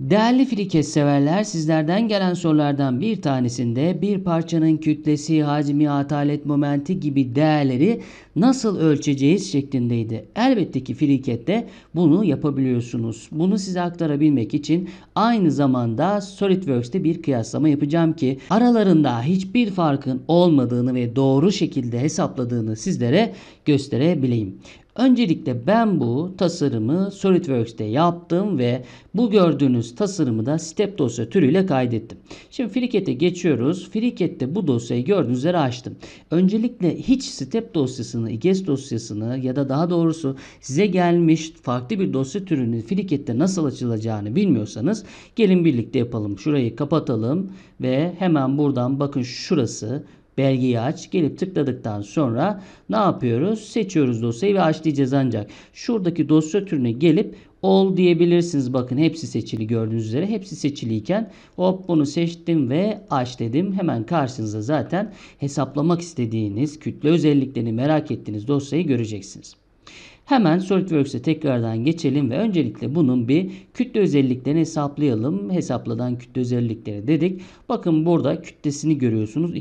Değerli FreeCAD severler, sizlerden gelen sorulardan bir tanesinde bir parçanın kütlesi, hacmi, atalet momenti gibi değerleri nasıl ölçeceğiz şeklindeydi. Elbette ki FreeCAD'de bunu yapabiliyorsunuz. Bunu size aktarabilmek için aynı zamanda SolidWorks'te bir kıyaslama yapacağım ki aralarında hiçbir farkın olmadığını ve doğru şekilde hesapladığını sizlere gösterebileyim. Öncelikle ben bu tasarımı SolidWorks'te yaptım ve bu gördüğünüz tasarımı da step dosya türüyle kaydettim. Şimdi FreeCAD'e geçiyoruz. FreeCAD'de bu dosyayı gördüğünüz üzere açtım. Öncelikle hiç step dosyasını, IGES dosyasını ya da daha doğrusu size gelmiş farklı bir dosya türünün FreeCAD'de nasıl açılacağını bilmiyorsanız gelin birlikte yapalım. Şurayı kapatalım ve hemen buradan bakın şurası. Belgeyi aç. Gelip tıkladıktan sonra ne yapıyoruz? Seçiyoruz dosyayı ve aç diyeceğiz ancak. Şuradaki dosya türüne gelip all diyebilirsiniz. Bakın hepsi seçili gördüğünüz üzere. Hepsi seçiliyken hop bunu seçtim ve aç dedim. Hemen karşınıza zaten hesaplamak istediğiniz kütle özelliklerini merak ettiğiniz dosyayı göreceksiniz. Hemen SolidWorks'e tekrardan geçelim ve öncelikle bunun bir kütle özelliklerini hesaplayalım. Hesapladan kütle özellikleri dedik. Bakın burada kütlesini görüyorsunuz.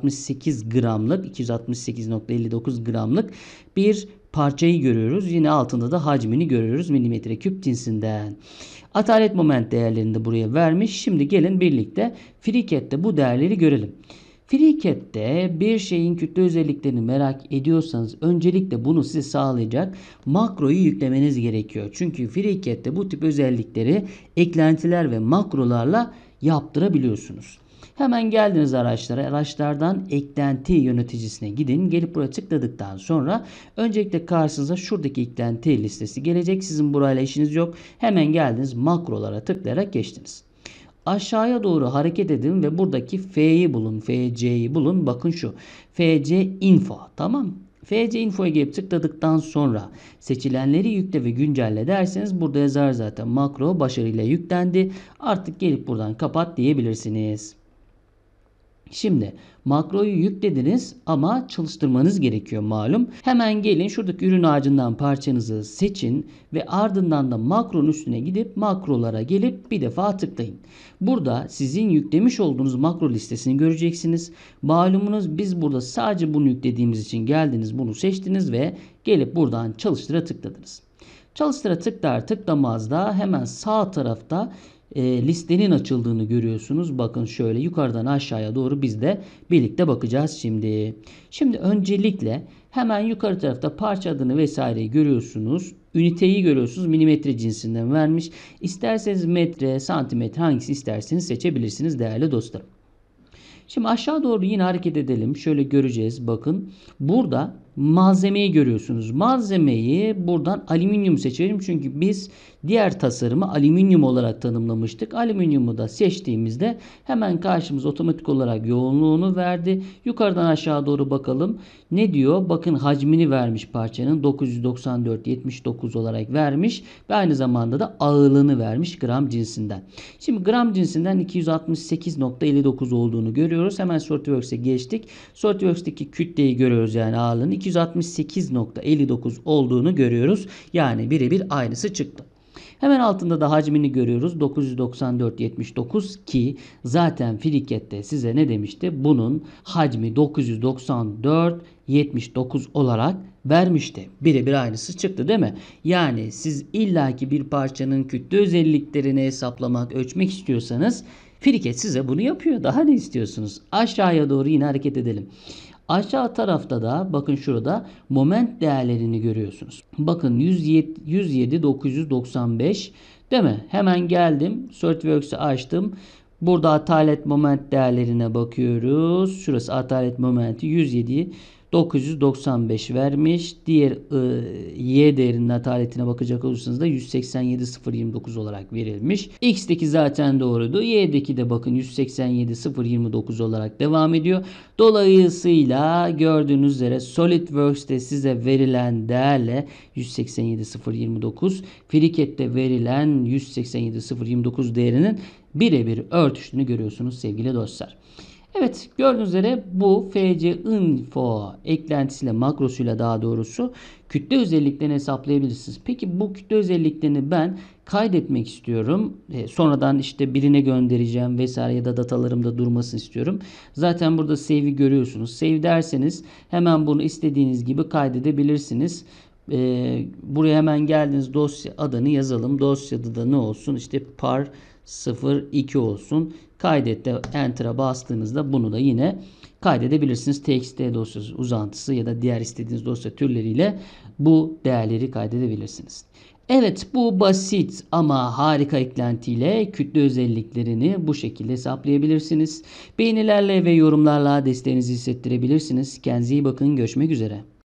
268 gramlık, 268,59 gramlık bir parçayı görüyoruz. Yine altında da hacmini görüyoruz. Milimetre küp cinsinden. Atalet moment değerlerini de buraya vermiş. Şimdi gelin birlikte FreeCAD'de bu değerleri görelim. FreeCAD'de bir şeyin kütle özelliklerini merak ediyorsanız öncelikle bunu size sağlayacak makroyu yüklemeniz gerekiyor. Çünkü FreeCAD'de bu tip özellikleri eklentiler ve makrolarla yaptırabiliyorsunuz. Hemen geldiniz araçlara. Araçlardan eklenti yöneticisine gidin. Gelip buraya tıkladıktan sonra öncelikle karşınıza şuradaki eklenti listesi gelecek. Sizin burayla işiniz yok. Hemen geldiniz makrolara tıklayarak geçtiniz. Aşağıya doğru hareket edin ve buradaki F'yi bulun. FC'yi bulun. Bakın şu. FC info. Tamam. FC info'ya gelip tıkladıktan sonra seçilenleri yükle ve güncelle derseniz burada yazar zaten. Makro başarıyla yüklendi. Artık gelip buradan kapat diyebilirsiniz. Şimdi makroyu yüklediniz ama çalıştırmanız gerekiyor malum. Hemen gelin şuradaki ürün ağacından parçanızı seçin ve ardından da makronun üstüne gidip makrolara gelip bir defa tıklayın. Burada sizin yüklemiş olduğunuz makro listesini göreceksiniz. Malumunuz biz burada sadece bunu yüklediğimiz için geldiniz bunu seçtiniz ve gelip buradan çalıştıra tıkladınız. Çalıştıra tıklar tıklamaz da hemen sağ tarafta listenin açıldığını görüyorsunuz. Bakın şöyle yukarıdan aşağıya doğru biz de birlikte bakacağız şimdi. Şimdi öncelikle hemen yukarı tarafta parça adını vesaireyi görüyorsunuz. Üniteyi görüyorsunuz. Milimetre cinsinden vermiş. İsterseniz metre, santimetre hangisi isterseniz seçebilirsiniz değerli dostlarım. Şimdi aşağı doğru yine hareket edelim. Şöyle göreceğiz. Bakın burada malzemeyi görüyorsunuz. Malzemeyi buradan alüminyum seçelim. Çünkü biz diğer tasarımı alüminyum olarak tanımlamıştık. Alüminyumu da seçtiğimizde hemen karşımıza otomatik olarak yoğunluğunu verdi. Yukarıdan aşağı doğru bakalım. Ne diyor? Bakın hacmini vermiş parçanın. 994,79 olarak vermiş. Ve aynı zamanda da ağırlığını vermiş gram cinsinden. Şimdi gram cinsinden 268,59 olduğunu görüyoruz. Hemen SolidWorks'e geçtik. SolidWorks'teki kütleyi görüyoruz yani ağırlığını. 268,59 olduğunu görüyoruz. Yani birebir aynısı çıktı. Hemen altında da hacmini görüyoruz. 994,79 ki zaten FreeCAD'de size ne demişti? Bunun hacmi 994,79 olarak vermişti. Birebir aynısı çıktı değil mi? Yani siz illaki bir parçanın kütle özelliklerini hesaplamak, ölçmek istiyorsanız FreeCAD size bunu yapıyor. Daha ne istiyorsunuz? Aşağıya doğru yine hareket edelim. Aşağı tarafta da bakın şurada moment değerlerini görüyorsunuz. Bakın 107,995 değil mi? Hemen geldim. SolidWorks'ı açtım. Burada atalet moment değerlerine bakıyoruz. Şurası atalet momenti 107,995 vermiş. Diğer Y değerinin ataletine bakacak olursanız da 187,029 olarak verilmiş. X'teki zaten doğruydu. Y'deki de bakın 187,029 olarak devam ediyor. Dolayısıyla gördüğünüz üzere SolidWorks'te size verilen değerle 187,029, FreeCAD'de verilen 187,029 değerinin birebir örtüştüğünü görüyorsunuz sevgili dostlar. Evet, gördüğünüz üzere bu FC info eklentisiyle makrosuyla daha doğrusu kütle özelliklerini hesaplayabilirsiniz. Peki bu kütle özelliklerini ben kaydetmek istiyorum. Sonradan işte birine göndereceğim vesaire ya da datalarımda durmasını istiyorum. Zaten burada save'i görüyorsunuz. Save derseniz hemen bunu istediğiniz gibi kaydedebilirsiniz. Buraya hemen geldiniz, dosya adını yazalım. Dosyada da ne olsun? İşte par 02 olsun. Kaydette enter'a bastığınızda bunu da yine kaydedebilirsiniz. TXT dosyası uzantısı ya da diğer istediğiniz dosya türleriyle bu değerleri kaydedebilirsiniz. Evet, bu basit ama harika eklentiyle kütle özelliklerini bu şekilde hesaplayabilirsiniz. Beğenilerle ve yorumlarla desteğinizi hissettirebilirsiniz. Kendinize iyi bakın. Görüşmek üzere.